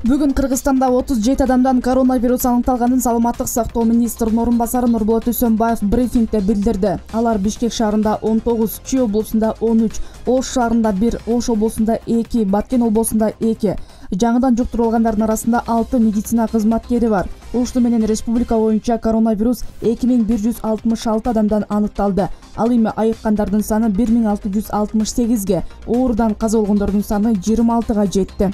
Бүгүн Кыргызстанда 37 адамдан коронавирус аныкталганын Саламаттык сактоо министринин орун басары Нурболот Үсөнбаев брифингде билдирди. Алар Бишкек шаарында 19, Чүй облусунда 13, Ош шаарында 1, Ош облусунда 2, Баткен облусунда 2. Жаңыдан жуктурулгандардын арасында 6 медицина кызматкери бар. Ушуну менен республика боюнча коронавирус 2166 адамдан аныкталды. Ал эми айыккандардын саны 1668ге, оорудан каза болгондордун саны 26га жетти.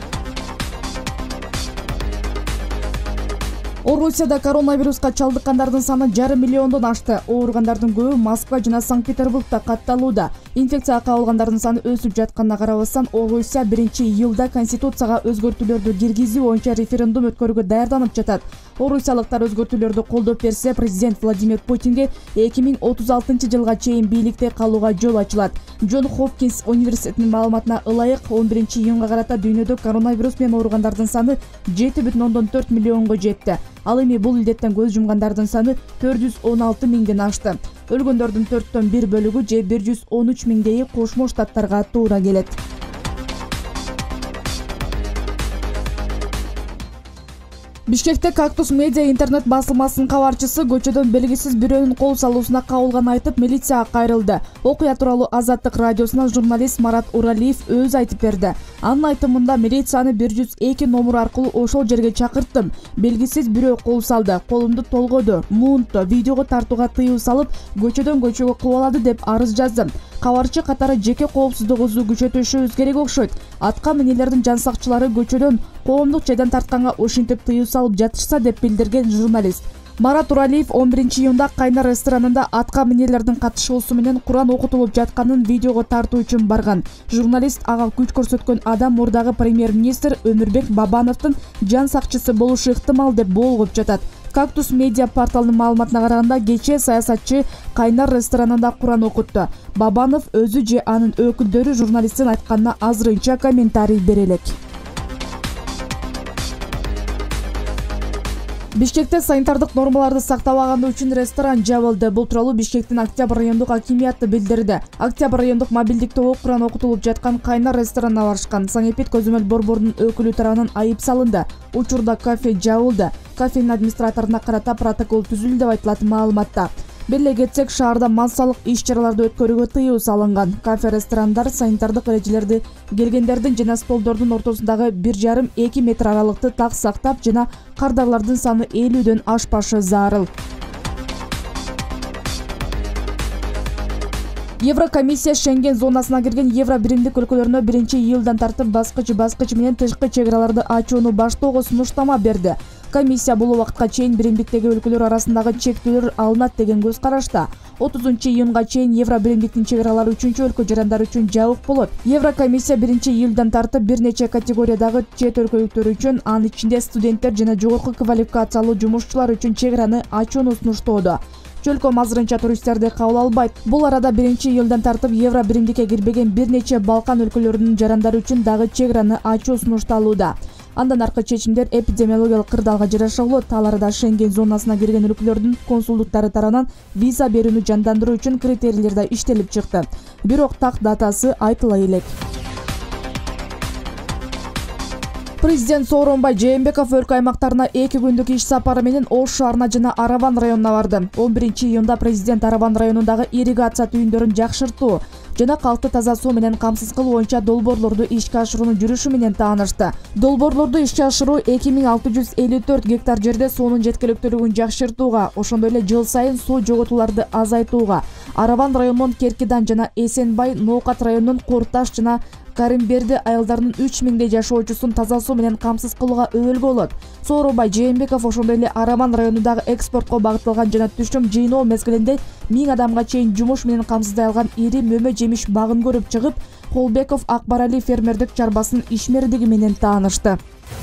Орусияда коронавируска чалдыккандардын саны 1,5 миллиондон ашты. Ооругандардын көбү Москва жана Санкт-Петербургда катталууда. Инфекцияга кабылгандардын саны өсүп жатканына карабастан, Орусия 1-июлда конституцияга өзгөртүүлөрдү киргизүү боюнча референдум өткөрүүгө даярданып жатат. Орусиялыктар өзгөртүүлөрдү колдоп берсе, президент Владимир Путинге 2036 жылга чейин бийликте калууга жол ачылат. Джон Хопкинс университетинин маалыматына ылайык 11 июнга карата дүйнөдө коронавирус менен ооругандардын саны 7,4 миллионго жетти. Ал эми бул илдеттен көз жумгандардын саны 416 миңден ашты. Өлгөндөрдүн 4/1 бөлүгү же 113 миңдейи Кошмо Штаттарга туура келет. Бишкекте Кактус медиа интернет басылмасынын кабарчысы көчөдөн белгисиз бирөөнүн кол салуусуна кабылганын айтып, милицияга кайрылды. Окуя тууралуу Азаттык радиосуна журналист Марат Уралиев өз айтып берди. Анын айтымында милицияны 102 номер аркылуу ошол жерге чакырттым. Белгисиз бирөө кол салды, колумду толгоду, муунту, видеого тартууга тыюу салып, көчөдөн көчөгө кубалады деп арыз жаздым. Кабарчы катары жеке коопсуздугубузду күчөтүшүбүз керек окшойт. Атка минелердин жан сакчылары көчөдөн коомдук жайдан тартканга ушинтип тыюу салып жатышса деп билдирген журналист. Марат Уралиев 11 июнда Кайнар ресторанында атка минелердин катышуусу менен Куран окутулуп жатканын видеого тартуу үчүн барган. Журналист ага күч көрсөткөн адам мурдагы премьер-министр Өмүрбек Бабановдун жан сакчысы болушу ыктымал деп болгоп жатат. Кактус медиа порталынын маалыматына караганда, кечээ саясатчы Кайнар ресторанында Куран окутту. Бабанов өзү же анын өкүлдөрү журналисттин айтканына азырынча комментарий бере элек. Бишкекте санитардык нормаларды сактабаганы үчүн ресторан жабылды. Бул тууралуу Бишкектин Октябрь райондук акимияты билдирди. Октябрь райондук мобилдиктөө Куран окутулуп жаткан Кайнар ресторанына барышкан. Санэпид көзөмөл борборунун өкүлү тарабынан айып салынды. Учурда кафе жабылды. Кафенин администраторуна карата протокол түзүлдү деп айтылат маалыматта. Беле кетсек, шаарда массалык иш-чараларды өткөрүүгө тыюу салынган. Кафе-ресторандар санитардык эрежелерди келгендердин жана столдордун ортосундагы 1,5-2 метр аралыкты так сактап жана кардарлардын саны 50дөн ашпашы зарыл. Еврокомиссия Шенген зонасына кирген Евро биримдик өлкөлөрүнө 1-июлдан тартып баскыч менен тышкы чек араларды ачууну баштоого сунуштама берди. Комиссия бул убакытка чейин биримдиктеги өлкөлөр арасындагы чектөөлөр алынат деген көз карашта. 30 июнга чейин Евро биримдиктин чек аралары үчүнчү өлкө жарандары үчүн жабык болот. Еврокомиссия 1-июлдан тартып бир нече категориядагы чет өлкөлүктөр үчүн, анын ичинде студенттер жана жогорку квалификациялуу жумушчулар үчүн чек араны ачууну сунуштоодо. Чөлкөм азырынча туристтерди кабыл албайт. Бул арада 1-июлдан тартып Евро биримдикке кирбеген бир нече Балкан өлкөлөрүнүн жарандары үчүн дагы чек араны ачуу сунушталууда. Андан аркы чечимдер эпидемиологиялык кырдаалга жараша болот. Ал арада Шенген зонасына кирген өлкөлөрдүн консулдуктары тарабынан виза берүүнү жандандыруу үчүн критерийлер да иштелип чыкты. Бирок так датасы айтыла элек. Президент Сооронбай Жээнбеков өлкө аймактарына 2 күндүк иш сапары менен Ош шаарына жана Араван районуна барды. 11 июнда президент Араван районундагы ирригация түйүндөрүн жакшыртуу жана калкты таза суу менен камсыз кылуу боюнча долбоорлорду ишке ашыруунун жүрүшү менен таанышты. Долбоорлорду ишке ашыруу 2654 гектар жерде суунун жеткиликтүүлүгүн жакшыртууга, ошондой эле жыл сайын суу жоготууларды азайтууга, Араван районунун Керкидан жана Эсенбай, Ноокат районунун Корташ жана Каримберди айылдарынын 3000дей жашоочусун таза суу менен камсыз кылууга өбөлгө болот. Сооронбай Жээнбеков ошондой эле Араван районундагы экспортко багытталган жана түшүм жыйноо мезгилинде 1000 адамга чейин жумуш менен камсыздай алган ири мөмө жемиш багын көрүп чыгып, Холбеков Акбарали фермердик чарбасынын ишмердиги менен таанышты.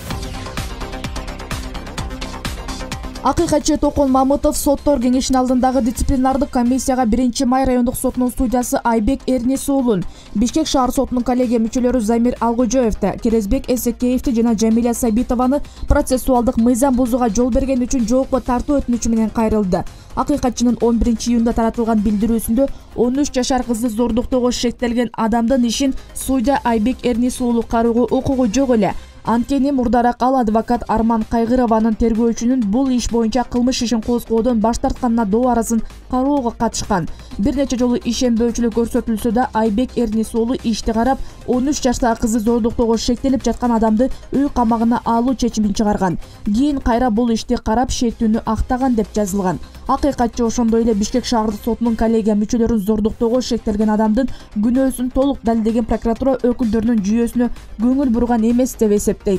Акыйкатчы Токон Мамытов соттор кеңешинин алдындагы дисциплинардык комиссияга 1 май райондук сотунун судьясы Айбек Эрнис уулун, Бишкек шаар сотунун коллегия мүчөлөрү Замир Алгожоевди, Керезбек Эсекеевди жана Жамиля Сабитованы процессуалдык мыйзам бузууга жол берген үчүн жоопко тартуу өтүнүчү менен кайрылды. Акыйкатчынын 11 июнда таратылган билдирүүсүндө 13 жашар кызды зордуктоого шектелген адамдын ишин судья Айбек Эрнис уулу кароого укугу жок эле. Анткени мурдараак ал адвокат Арман Кайгырованын тергөөчүнүн бул иш боюнча кылмыш ишин козгоодон баш тартканына доо арызын кароого катышкан. Бир нече жолу ишенбөөчүлүк көрсөтүлсө да Айбек Эрнис уулу ишти карап, 13 жаштагы кызы зордуктоого шектелип жаткан адамды үй камагына алуу чечимин чыгарган. Кийин кайра бул ишти карап шектүүнү актаган деп жазылган. Акыйкатчы ошондой эле Бишкек шаардык сотунун коллегия мүчөлөрүн зордуктоого шектелген адамдын күнөөсүн толук далилдеген прокуратура өкүлдөрүнүн жүйөсүнө көңүл бурган эмес деп эсептейт.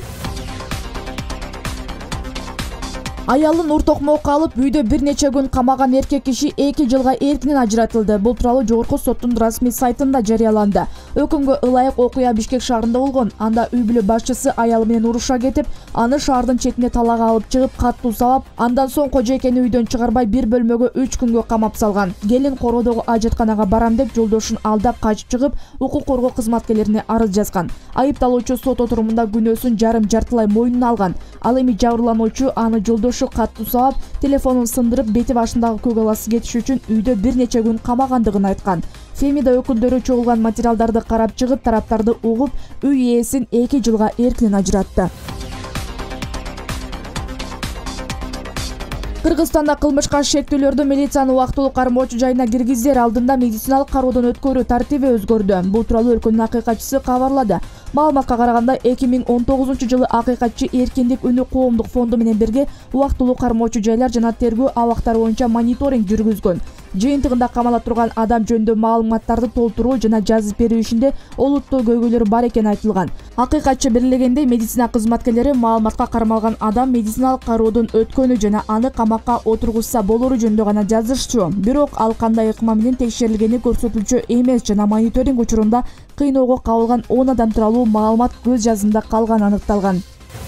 Аялын ур токмокко алып, үйдө бир нече күн камаган эркек киши 2 жылга эркинен ажыратылды. Бул тууралуу жогорку соттун расмий сайтында жарыяланды. Өкүмгө ылайык окуя Бишкек шаарында болгон. Анда үй бүлө башчысы аялы менен уруша кетип, аны шаардын четине талаага алып чыгып, каттуу сабап, андан соң кожойкени үйдөн чыгарбай бир бөлмөгө 3 күнгө камап салган. Келин короодогу ажатканага барам деп жолдошун алдап качып чыгып, укук коргоо кызматкерлерине арыз жазган. Айыпталуучу сот отурумунда күнөөсүн жарым-жартылай мойнуна алган. Ал эми жабырлануучу аны жолдошу каттуу сабап, телефонун сындырып, бети башындагы көк аласы кетиш үчүн үйдө бир нече күн камагандыгын айткан. Фемида өкүлдөрү чогулган материалдарды карап чыгып, тараптарды угуп, үй ээсин 2 жылга эркинен ажыратты. Кыргызстанда кылмышка шектүүлөрдү милициянын убактылуу кармоочу жайына киргизер алдында медициналык кароодон өткөрүү тартиби өзгөрдү. Бул тууралуу өлкөнүн акыйкатчысы кабарлады. Маалыматка караганда 2019-жылы акыйкатчы Эркиндик үнү коомдук фонду менен бирге убактылуу кармоочу жайлар жана тергөө абактары боюнча мониторинг жүргүзгөн. Жыйынтыгында камала турган адам жөнүндө маалыматтарды толтуруу жана жазып берүү ишинде олуттуу көйгөйлөр бар экени айтылган. Акыйкатчы белгилегендей, медицина кызматкерлери маалыматка кармалган адам медициналык кароодон өткөнү жана аны камакка отургузса болору жөнүндө гана жазышчу. Бирок ал кандай ыкма менен текшерилгени көрсөтүлчү эмес жана мониторинг учурунда кыйноого кабылган 10 адам тууралуу маалымат көз жазында калганы аныкталган.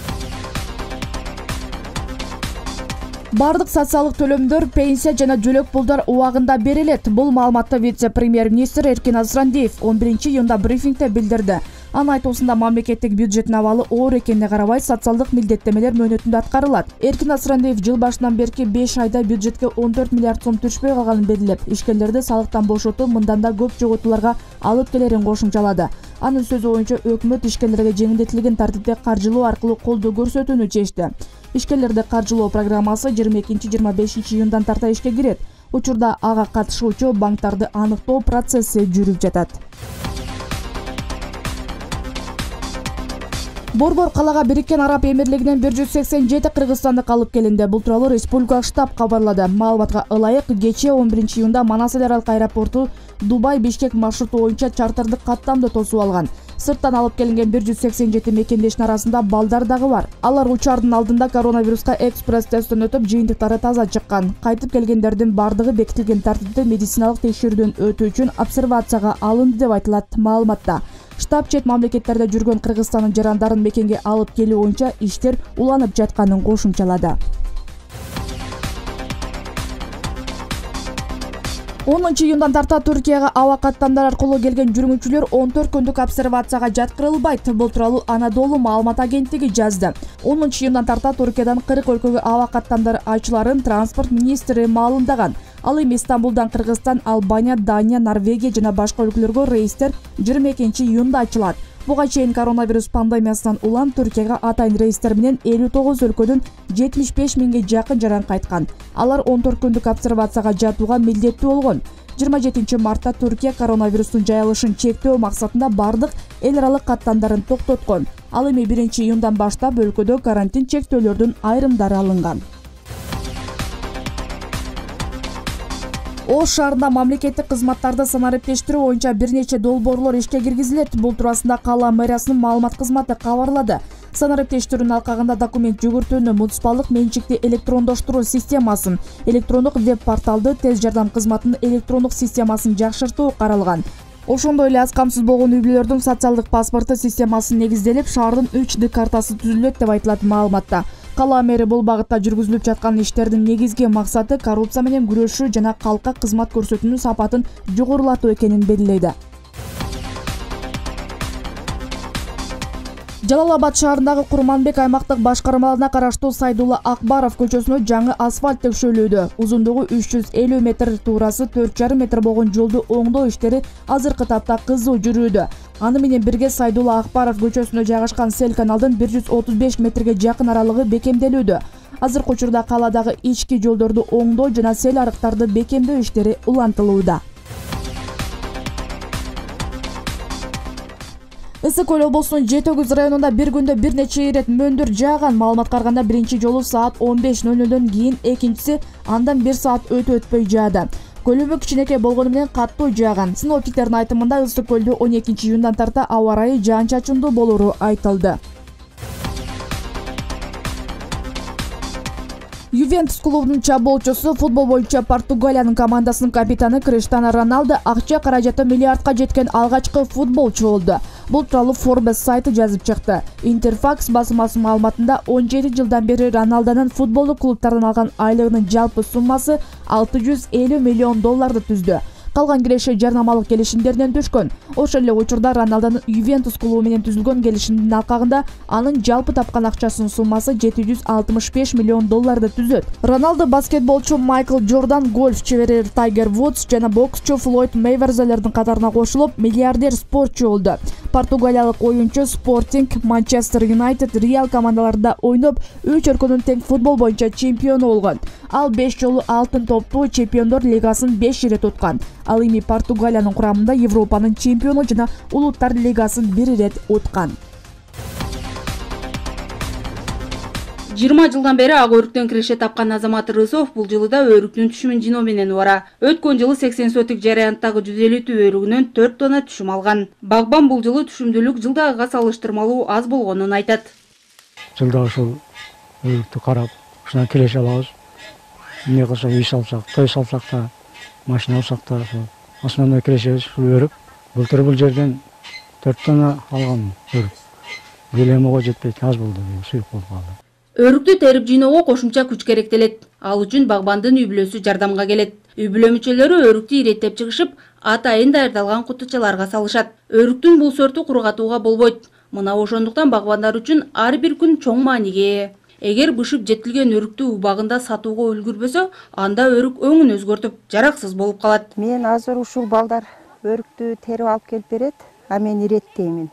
Бардык социалдык төлөмдөр, пенсия жана жөлөк пулдар убагында берилет. Бул маалыматты вице-премьер-министр Эркин Азырандиев 11-июнда брифингде билдирди. Анын айтуусунда мамлекеттик бюджеттин абалы оор экенине карабай, социалдык милдеттемелер мөөнөтүндө аткарылат. Эркин Азырандиев жыл башынан берки 5 айда бюджетке 14 миллиард сом түшпөй калганын белгилеп, ишкерлерди салыктан бошотуу мындан да көп жоготууларга алып келерин кошумчалады. Анын сөзү боюнча өкмөт ишкерлерге жеңилдетилген тартипте каржылоо аркылуу колдоо көрсөтүүнү чечти. Ишкерлерди каржылоо программасы 22-25 июндан тарта ишке кирет. Учурда ага катышуучу банктарды аныктоо процесси жүрүп жатат. Борбор калага Бириккен Араб Эмирлигинен 187 кыргызстандык алып келинди. Бул тууралуу республикалык штаб кабарлады. Маалыматка ылайык, кечээ 11-июнда Манас эл аралык аэропорту Дубай-Бишкек маршруту боюнча чартырдык каттамды тосуп алган. Сырттан алып келинген 187 мекендештин арасында балдар дагы бар. Алар учардын алдында коронавируска экспресс тесттен өтүп, жыйынтыктары таза чыккан. Кайтып келгендердин бардыгы бекитилген тартипте медициналык текшерүүдөн өтүү үчүн обсервацияга алынды деп айтылат маалыматта. Штаб чет мамлекеттерде жүргөн Кыргызстандын жарандарын мекенге алып келүү боюнча иштер уланып жатканын кошумчалады. 10-июндан тарта Түркияга аба каттамдар аркылуу келген жүргүнчүлөр 14 күндүк обсервацияга жаткырылбайт. Бул тууралуу Анадолу маалымат агенттиги жазды. 10-июндан тарта Түркиядан 40 өлкөгө аба каттамдар ачыларын транспорт министри маалымдаган. Ал эми Стамбулдан Кыргызстан, Албания, Дания, Норвегия жана башка өлкөлөргө рейстер 22-июнда ачылат. Буга чейин коронавирус пандемиясынан улам Түркияга атайын рейстер менен 59 өлкөдөн 75 миңге жакын жаран кайткан. Алар 14 күндүк обсервацияга жатууга милдеттүү болгон. 27 мартта Түркия коронавирустун жайылышын чектөө максатында бардык эл аралык каттамдарын токтоткон. Ал эми 1-июндан баштап өлкөдө карантин чектөөлөрдүн айрымдары алынган. Ош шаарында мамлекеттик кызматтарды санариптештирүү боюнча бир нече долбоорлор ишке киргизилет. Бул туурасында кала мэриясынын маалымат кызматы кабарлады. Санариптештирүүнүн алкагында документ жүгүртүүнү, муниципалдык менчикти электрондоштуруу системасын, электрондук веб-порталды, тез жардам кызматынын электрондук системасын жакшыртуу каралган. Ошондой эле аз камсыз болгон үй бүлөлөрдүн социалдык паспорту системасы негизделип, шаардын 3D картасы түзүлөт деп айтылат маалыматта. Кала мэри бул багытта жүргүзүлүп жаткан иштердин негизги максаты коррупция менен күрөшүү жана калкка кызмат көрсөтүүнүн сапатын жогорулатуу экенин белгилейди. Жалал Абад шаарындагы Курманбек аймактык башкармаларына караштуу Сайдулла Акбаров көчөсүнө жаңы асфальт төкшөлүүдө. Узундугу 350 метр, туурасы 4,5 метр болгон жолду оңдоо иштери азыркы тапта кызуу жүрүүдө. Аны менен бирге Сайдулла Акбаров көчөсүнө жайгашкан Сел каналдын 135 метрге жакын аралыгы бекемделүүдө. Азыркы учурда кааладагы ички жолдорду оңдоо жана сел арыктарды бекемдөө иштери улантылууда. Ысык Көл облусунун Жетөгүз районунда бир күндө бир нече ирет мөндүр жааган. Маалыматка караганда биринчи жолу саат 15:00 кийин, экинчиси андан 1 саат өтпөй жаады. Көлөмү кичинекей болгону менен каттуу жааган. Синоптиктердин айтымында Ысык Көлдө 12-июндан тарта аба ырайы жаан-чачындуу болору айтылды. Ювентус клубунун чабуулчусу, футбол боюнча Португалиянын командасынын капитаны Криштиану Роналду акча каражаты миллиардка жеткен алгачкы футболчу болду. Бул тууралуу Forbes сайты жазып чыкты. Интерфакс басмасынын маалыматында 17 жылдан бери Роналдунун футболдук клубтардан алган айлыгынын жалпы суммасы $650 миллион түздү. Калган киреше жарнамалык келишимдерден түшкөн. Ошол эле учурда Роналдунун Ювентус клубу менен түзүлгөн келишимдин алкагында анын жалпы тапкан акчасынын суммасы $765 миллион түзөт. Роналду баскетболчу Майкл Джордан, гольф чебери Тайгер Вудс жана боксчу Флойд Мейверзелердин катарына кошулуп, миллиардер спортчу болду. Португалиялык оюнчу Спортинг, Манчестер Юнайтед, Реал командаларында ойноп, 3 өлкөнүн тең футбол боюнча чемпиону болгон. Ал 5 жолу алтын топту Чемпиондор лигасын 5 ирет уткан. Ал эми Португалиянын курамында Европанын чемпиону жана Улуттар лигасын 1 ирет уткан. 20 жылдан бери ак өрүктөн киреше тапкан Азамат Рысов бул жылы да өрүктүн түшүмүн жиноо менен бара. Өткөн жылы 80 сотик жарыянттагы 150 өрүгүнөн 4 тонна түшүм алган. Багбан бул жылы түшүмдүүлүк жылдагыга салыштырмалуу аз болгонун айтат. Жылда ошол өрүктү карап, ушуна киреше алабыз. Эмне кылсак, үй салсак, той салсак да, машина алсак да, основной кирешебиз ушул өрүк. Былтыр бул жерден 4 тонна алган өрүк. Көлөмүгө жетпейт, аз болду, суюк болуп калды. Өрүктү терип жыйноого кошумча күч керектелет. Ал үчүн багбандын үй бүлөсү жардамга келет. Үй бүлө мүчөлөрү өрүктү иреттеп чыгышып, атайын даярдалган кутучаларга салышат. Өрүктүн бул сорту кургатууга болбойт. Мына ошондуктан багбандар үчүн ар бир күн чоң мааниге ээ. Эгер бышып жетилген өрүктү убагында сатууга үлгүрбөсө, анда өрүк өңүн өзгөртүп, жараксыз болуп калат. Мен азыр ушул балдар өрүктү терип алып келип берет, а мен иреттеймин.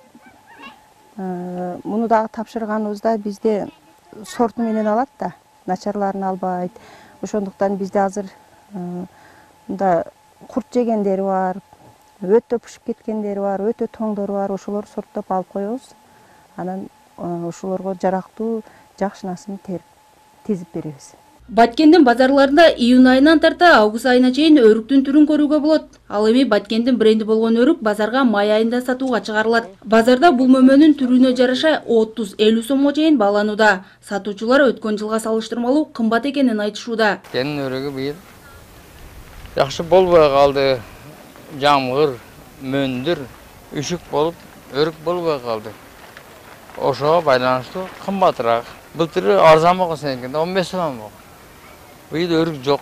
Муну дагы тапшырганыбызда бизде сорту менен алат да, начарларын албайт. Ошондуктан бизде азыр мында курт жегендери бар, өтө пышып кеткендери бар, өтө тоңдору бар, ошолорду сорттоп алып коебуз. Анан ошолорго жарактуу жакшынасын тизип беребиз. Баткендин базарларында июнь айынан тарта август айына чейин өрүктүн түрүн көрүүгө болот. Ал эми Баткендин бренди болгон өрүк базарга май айында сатууга чыгарылат. Базарда бул мөмөнүн түрүнө жараша 30-50 сомго чейин бааланууда. Сатуучулар өткөн жылга салыштырмалуу кымбат экенин айтышууда. Кенин өрүгү быйыл жакшы болбой калды. Жамгыр, мөндүр, үшүк болуп, өрүк болбой калды. Ошого байланыштуу кымбатыраак. Былтыр арзан болгон сенекенде 15 сом болгон. Быйыл өрүк жок.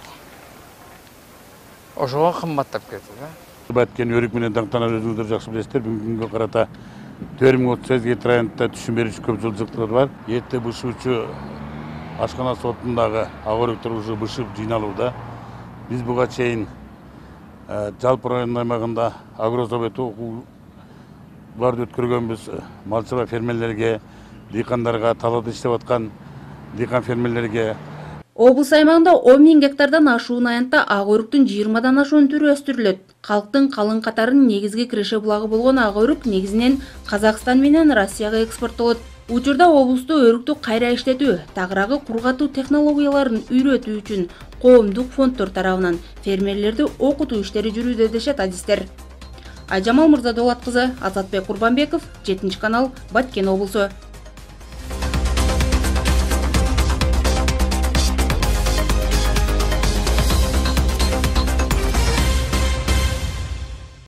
Ошого кымбаттап кетти да. Баткен өрүк менен даңктанар өзүңүздөр жакшы билесиздер. Бүгүнкү күнгө карата 4038 районунда түшүм берүүчү көп жылдыктар бар. Эрте бышуучу ашкана сотундагы ак өрүктөр уже бышып жыйналууда. Биз буга чейин жалпы район аймагында агрозавод окууларды өткөргөнбүз. Малчылар фермерлерге, дыйкандарга, талаада иштеп аткан дыйкан фермерлерге. Облус аймагында 10.000 гектардан ашуун аянтта ак өрүктүн 20дан ашуун түрү өстүрүлөт. Калктын калың катарынын негизги киреше булагы болгон ак өрүк негизинен Казакстан менен Россияга экспорттолот. Учурда облусту өрүктү кайра иштетүү, тагыраагы кургатуу технологияларын үйрөтүү үчүн коомдук фонддор тарабынан фермерлерди окутуу иштери жүрүүдө дешет адистер. Айжамал Мырзадолат кызы, Азатбек Курбанбеков, 7 канал, Баткен облусу.